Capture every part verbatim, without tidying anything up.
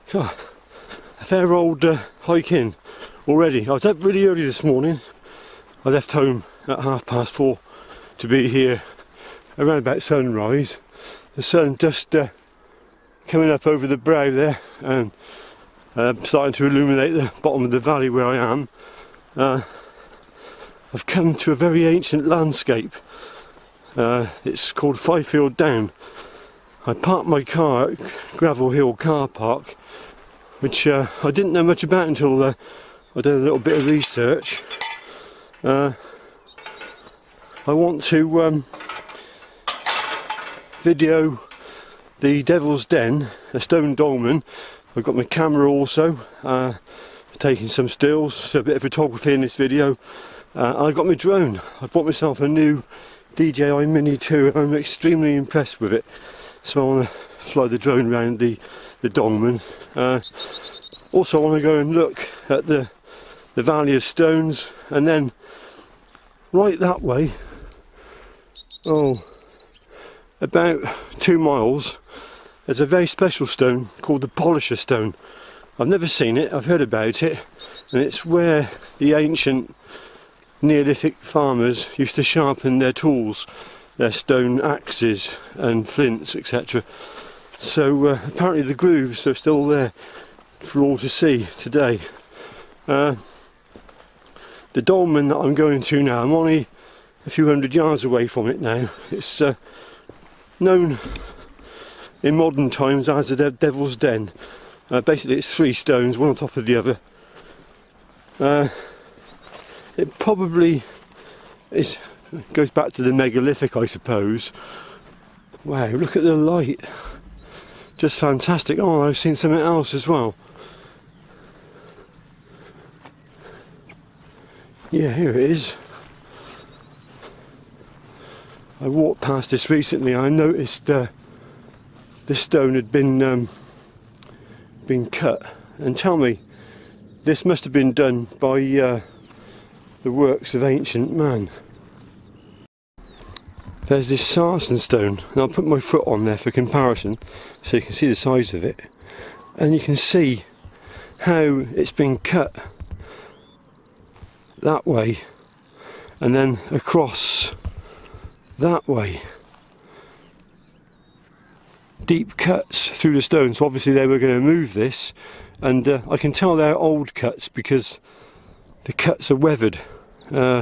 God, a fair old uh, hike in already. I was up really early this morning. I left home at half past four to be here around about sunrise. The sun just uh, coming up over the brow there and uh, starting to illuminate the bottom of the valley where I am. Uh, I've come to a very ancient landscape. Uh, it's called Fyfield Down. I parked my car at Gravel Hill car park, which uh, I didn't know much about until uh, I did a little bit of research. Uh, I want to um, video the Devil's Den, a stone dolmen. I've got my camera also, uh, taking some stills, so a bit of photography in this video. Uh, I've got my drone. I bought myself a new D J I Mini two and I'm extremely impressed with it. So I want to fly the drone around the, the Dolmen. Uh, also I want to go and look at the, the Valley of Stones, and then right that way, oh, about two miles, there's a very special stone called the Polisher Stone. I've never seen it, I've heard about it, and it's where the ancient Neolithic farmers used to sharpen their tools, their stone axes and flints, et cetera. So uh, apparently the grooves are still there for all to see today. Uh, the Dolmen that I'm going to now, I'm only a few hundred yards away from it now. It's uh, known in modern times as the De Devil's Den. Uh, basically it's three stones, one on top of the other. Uh, it probably is, goes back to the megalithic, I suppose. Wow, look at the light. Just fantastic. Oh, I've seen something else as well. Yeah, here it is. I walked past this recently. I noticed uh, this stone had been um, been cut. And tell me, this must have been done by uh, the works of ancient man. There's this sarsen stone, and I'll put my foot on there for comparison so you can see the size of it, and you can see how it's been cut that way and then across that way. Deep cuts through the stone, so obviously they were going to move this, and uh, I can tell they're old cuts because the cuts are weathered. Uh,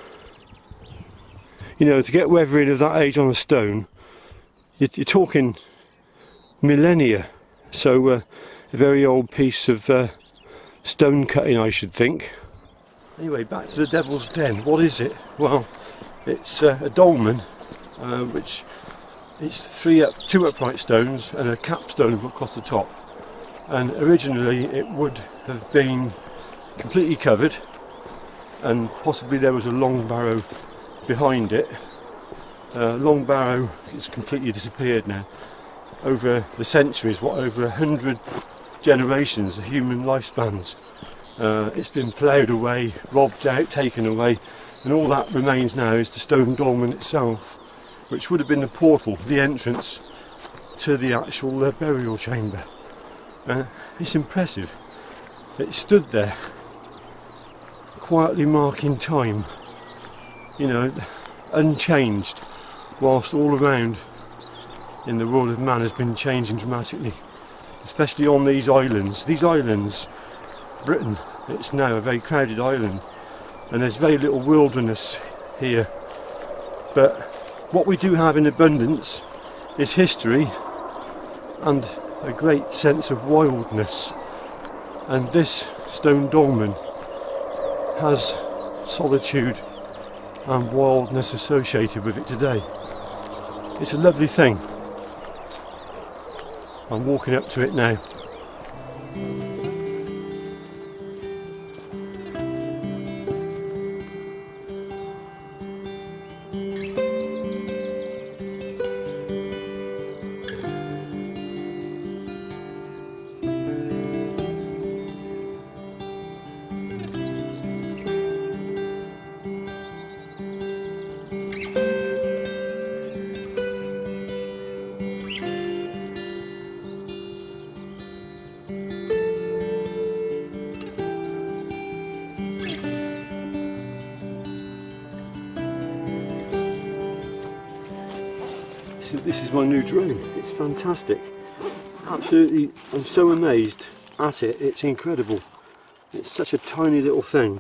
You know, to get weathering of that age on a stone, you're, you're talking millennia. So uh, a very old piece of uh, stone cutting, I should think. Anyway, back to the Devil's Den. What is it? Well, it's uh, a dolmen, uh, which is three up, two upright stones and a capstone across the top. And originally it would have been completely covered, and possibly there was a long barrow behind it. Uh, long barrow is completely disappeared now. Over the centuries, what, over a hundred generations of human lifespans, uh, it's been ploughed away, robbed out, taken away, and all that remains now is the stone dolmen itself, which would have been the portal, the entrance to the actual uh, burial chamber. Uh, it's impressive. It stood there, quietly marking time, you know, unchanged, whilst all around in the world of man has been changing dramatically, especially on these islands. These islands, Britain, it's now a very crowded island, and there's very little wilderness here, but what we do have in abundance is history and a great sense of wildness, and this stone dolmen has solitude and wildness associated with it today. It's a lovely thing. I'm walking up to it now. this is, this is my new drone. It's fantastic. Absolutely, I'm so amazed at it. It's incredible. It's such a tiny little thing,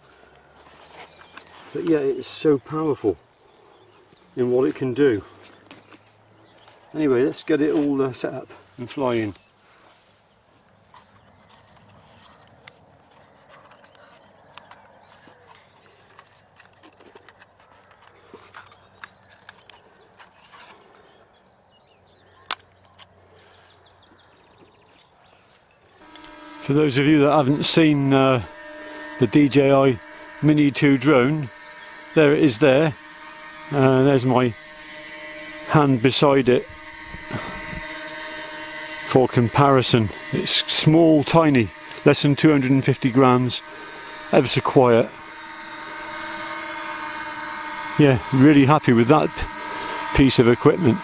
but yet it's so powerful in what it can do. Anyway, let's get it all uh, set up and flying. For those of you that haven't seen uh, the D J I Mini two drone, there it is there. Uh, there's my hand beside it for comparison. It's small, tiny, less than two hundred fifty grams, ever so quiet. Yeah, really happy with that piece of equipment.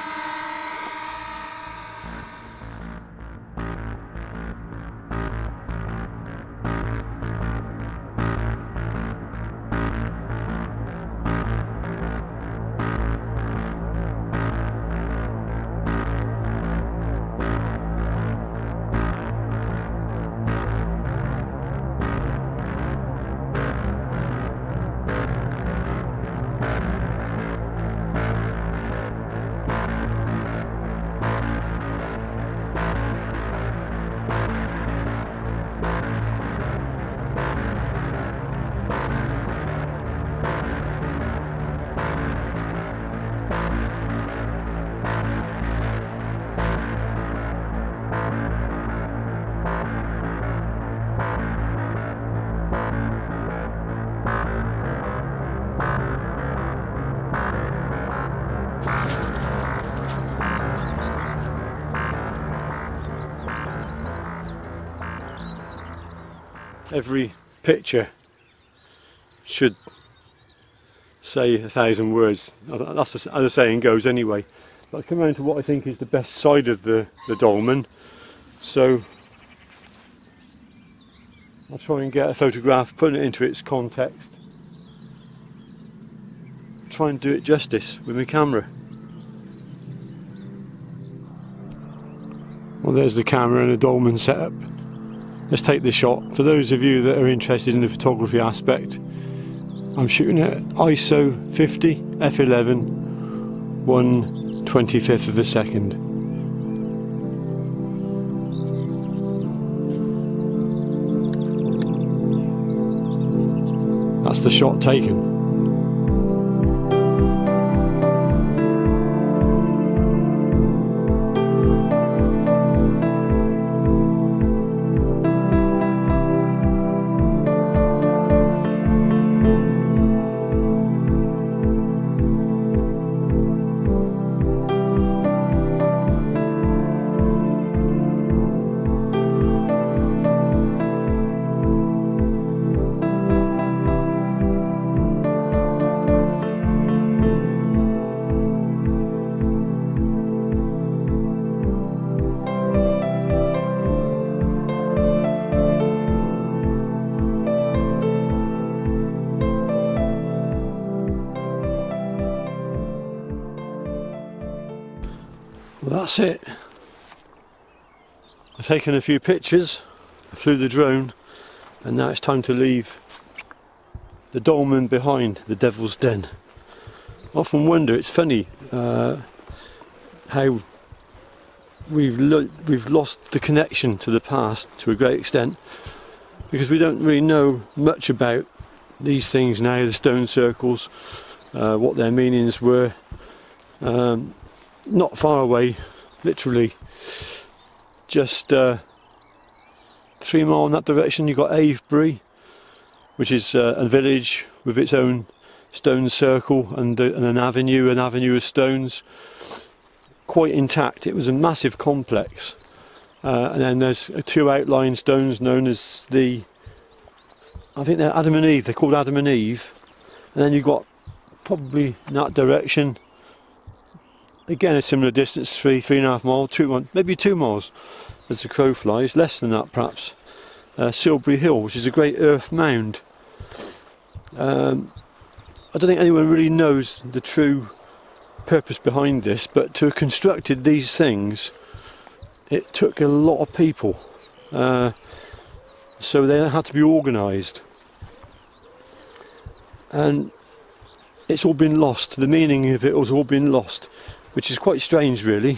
Every picture should say a thousand words. That's as the saying goes anyway. But I come around to what I think is the best side of the, the Dolmen. So I'll try and get a photograph, put it into its context. Try and do it justice with my camera. Well, there's the camera and the Dolmen setup. Let's take the shot. For those of you that are interested in the photography aspect, I'm shooting at I S O fifty, f eleven, one twenty-fifth of a second. That's the shot taken. Well, that's it. I've taken a few pictures, I flew the drone, and now it's time to leave the Dolmen behind, the Devil's Den. I often wonder, it's funny uh, how we've, lo we've lost the connection to the past to a great extent, because we don't really know much about these things now, the stone circles, uh, what their meanings were. Um, not far away, literally just uh, three mile in that direction, you've got Avebury, which is uh, a village with its own stone circle and, uh, and an avenue, an avenue of stones, quite intact. It was a massive complex, uh, and then there's two outlying stones known as the, I think they're Adam and Eve, they're called Adam and Eve, and then you've got probably in that direction, again a similar distance, three, three and a half miles, two, one, maybe two miles as the crow flies, less than that perhaps, uh, Silbury Hill, which is a great earth mound. Um, I don't think anyone really knows the true purpose behind this, but to have constructed these things, it took a lot of people, uh, so they had to be organised, and it's all been lost. The meaning of it has all been lost, which is quite strange, really.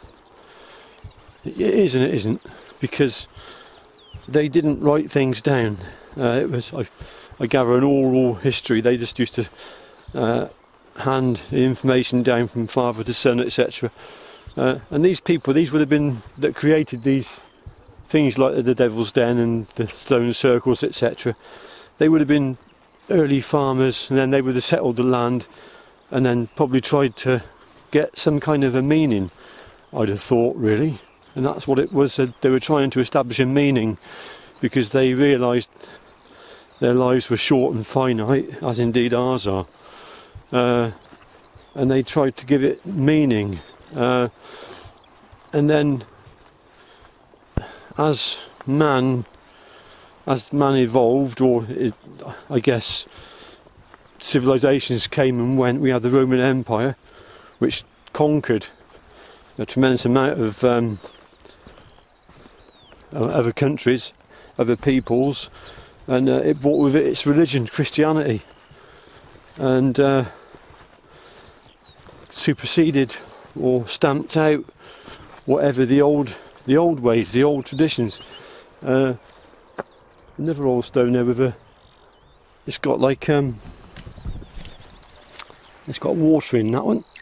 It is and it isn't, because they didn't write things down. Uh, it was, I, I gather, an oral history. They just used to uh, hand the information down from father to son, et cetera. Uh, and these people, these would have been that created these things like the Devil's Den and the stone circles, et cetera. They would have been early farmers, and then they would have settled the land, and then probably tried to get some kind of a meaning, I'd have thought, really. And that's what it was. They were trying to establish a meaning, because they realised their lives were short and finite, as indeed ours are. Uh, and they tried to give it meaning. Uh, and then, as man, as man evolved, or it, I guess civilizations came and went, we had the Roman Empire, which conquered a tremendous amount of um, other countries, other peoples, and uh, it brought with it its religion, Christianity, and uh, superseded or stamped out whatever the old the old ways, the old traditions. Uh, another old stone there with a, it's got like um, it's got water in that one.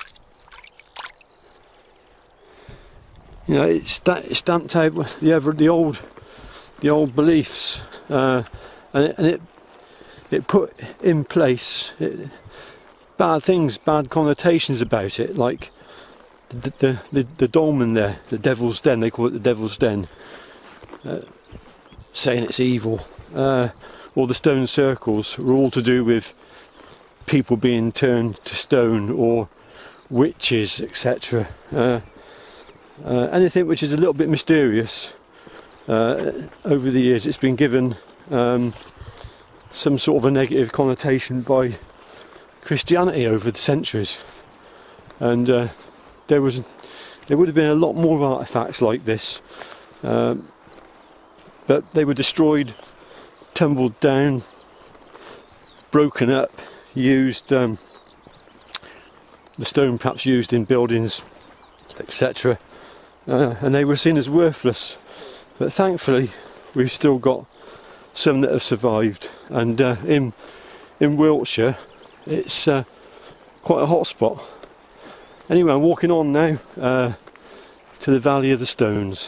You know, it's, sta it's stamped out with the ever the old the old beliefs, uh, and it, and it it put in place it, bad things, bad connotations about it, like the the, the the Dolmen there, the Devil's Den. They call it the Devil's Den, uh, saying it's evil. Uh, all the stone circles were all to do with people being turned to stone, or witches, et cetera. Uh, uh, anything which is a little bit mysterious. Uh, over the years, it's been given um, some sort of a negative connotation by Christianity over the centuries, and uh, there was there would have been a lot more artefacts like this, um, but they were destroyed, tumbled down, broken up, used um, the stone perhaps used in buildings, et cetera, uh, and they were seen as worthless. But thankfully, we've still got some that have survived, and uh, in in Wiltshire, it's uh, quite a hot spot. Anyway, I'm walking on now uh, to the Valley of the Stones.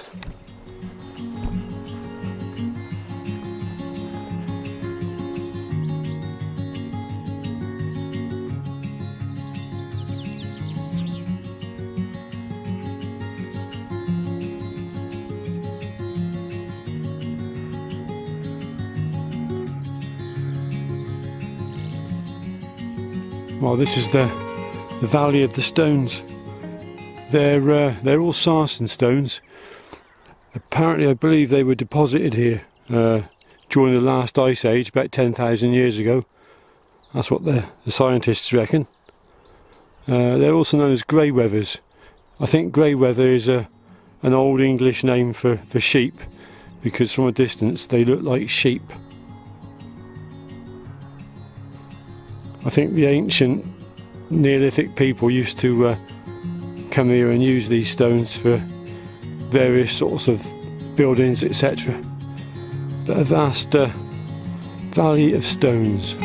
Well, this is the, the Valley of the Stones. They're uh, they're all sarsen stones. Apparently, I believe they were deposited here uh, during the last ice age, about ten thousand years ago. That's what the, the scientists reckon. Uh, they're also known as Greywethers. I think Greyweather is a an old English name for, for sheep, because from a distance they look like sheep. I think the ancient Neolithic people used to uh, come here and use these stones for various sorts of buildings, et cetera. But a vast uh, valley of stones.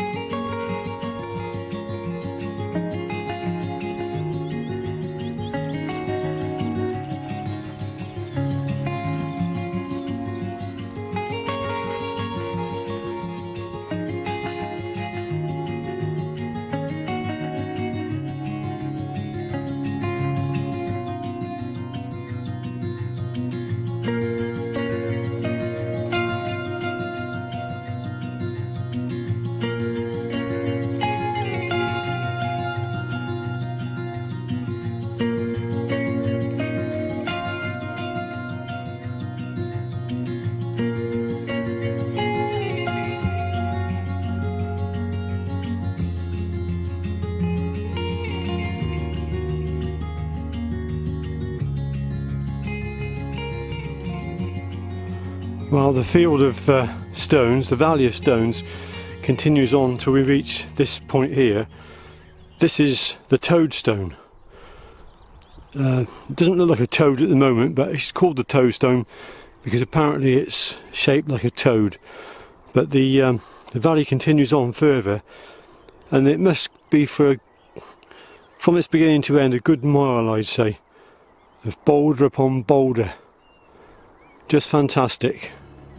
Well, the field of uh, stones, the valley of stones, continues on till we reach this point here. This is the toadstone. Uh, it doesn't look like a toad at the moment, but it's called the toadstone because apparently it's shaped like a toad. But the, um, the valley continues on further, and it must be for a, from its beginning to end a good mile, I'd say, of boulder upon boulder. Just fantastic.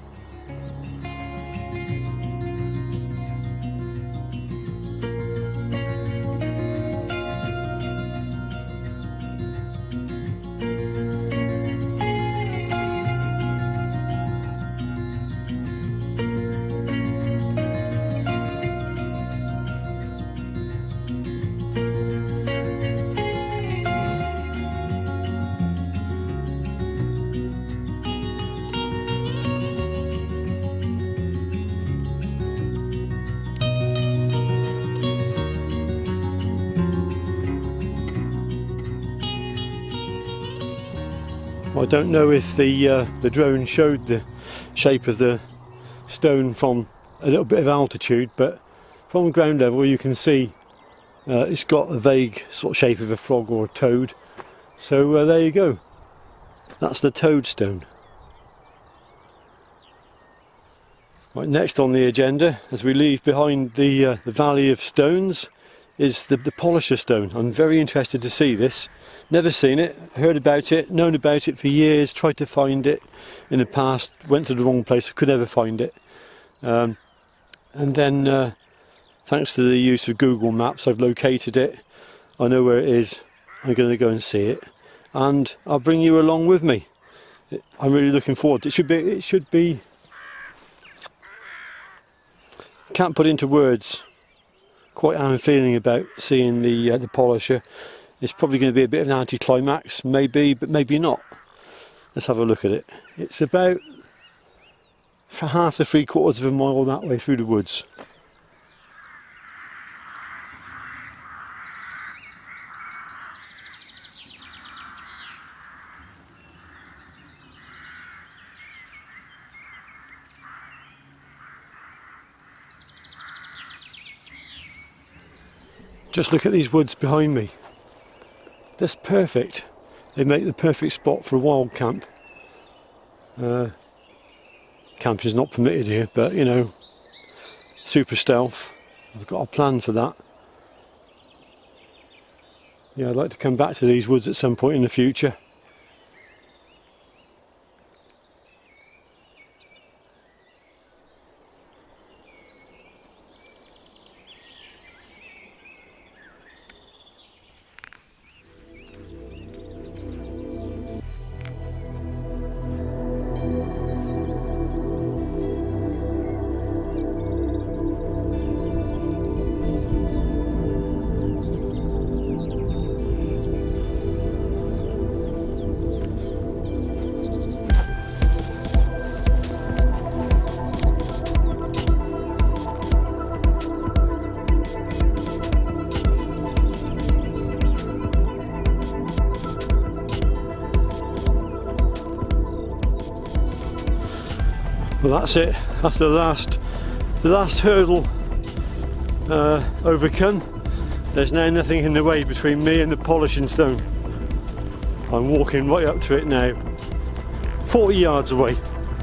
I don't know if the uh, the drone showed the shape of the stone from a little bit of altitude, but from ground level you can see uh, it's got a vague sort of shape of a frog or a toad. So uh, there you go. That's the toadstone. Right, next on the agenda, as we leave behind the uh, the valley of stones, is the, the polisher stone. I'm very interested to see this. Never seen it, heard about it, known about it for years, tried to find it in the past, went to the wrong place, could never find it. Um, and then, uh, thanks to the use of Google Maps, I've located it. I know where it is, I'm going to go and see it. And I'll bring you along with me. I'm really looking forward to it. It should be, it should be, can't put into words quite how I'm feeling about seeing the, uh, the polisher. It's probably going to be a bit of an anticlimax, maybe, but maybe not. Let's have a look at it. It's about for half to three quarters of a mile that way through the woods. Just look at these woods behind me. That's perfect. They make the perfect spot for a wild camp. Uh, camp is not permitted here, but you know, super stealth. I've got a plan for that. Yeah, I'd like to come back to these woods at some point in the future. Well, that's it. That's the last, the last hurdle uh, overcome. There's now nothing in the way between me and the polishing stone. I'm walking right up to it now, forty yards away.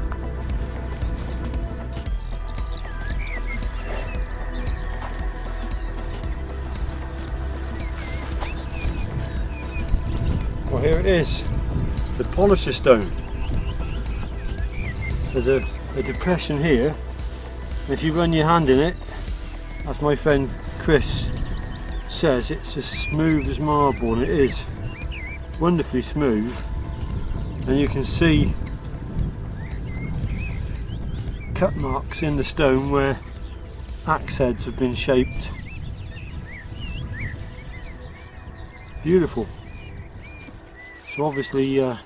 Well, here it is, the polisher stone. There's a a depression here. If you run your hand in it, as my friend Chris says, it's as smooth as marble, and it is wonderfully smooth. And you can see cut marks in the stone where axe heads have been shaped. Beautiful. So obviously uh,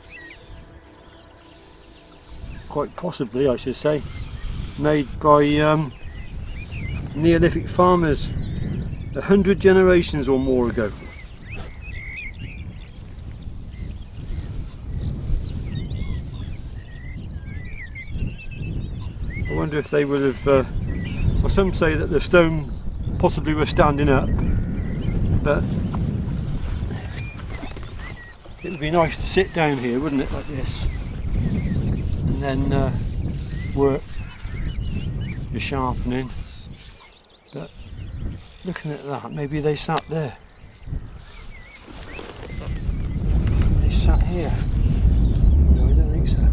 quite possibly, I should say, made by um, Neolithic farmers a hundred generations or more ago. wonder if they would have, uh, well, some say that the stone possibly were standing up, but it would be nice to sit down here, wouldn't it, like this, and then uh, work your sharpening. But looking at that, maybe they sat there. They sat here. No, I don't think so.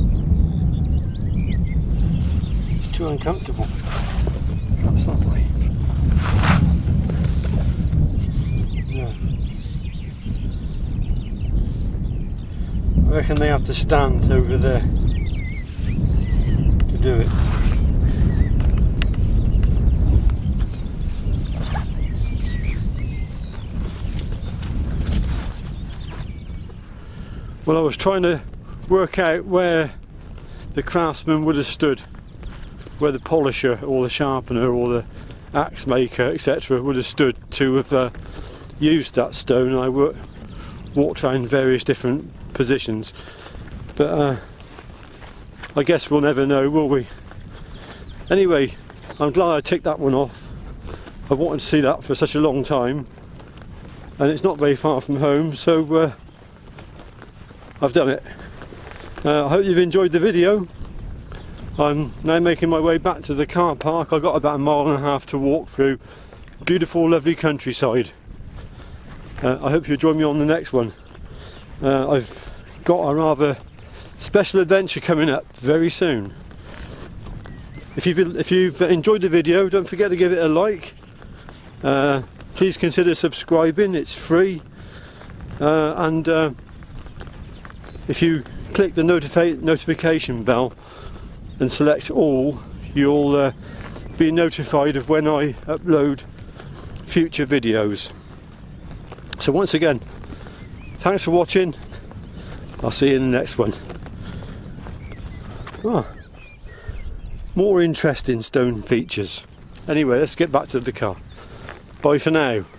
It's too uncomfortable. That's that way. No. I reckon they have to stand over there to do it. Well, I was trying to work out where the craftsman would have stood, where the polisher or the sharpener or the axe maker, et cetera would have stood to have uh, used that stone. And I work, walked around various different positions, but uh, I guess we'll never know, will we? Anyway, I'm glad I ticked that one off. I wanted to see that for such a long time, and it's not very far from home, so uh, I've done it. Uh, I hope you've enjoyed the video. I'm now making my way back to the car park. I've got about a mile and a half to walk through beautiful, lovely countryside. Uh, I hope you'll join me on the next one. Uh, I've got a rather special adventure coming up very soon. If you've, if you've enjoyed the video, don't forget to give it a like. Uh, please consider subscribing, it's free. Uh, and uh, if you click the notifi notification bell and select all, you'll uh, be notified of when I upload future videos. So once again, thanks for watching. I'll see you in the next one. Ah, more interesting stone features. Anyway, let's get back to the car. Bye for now.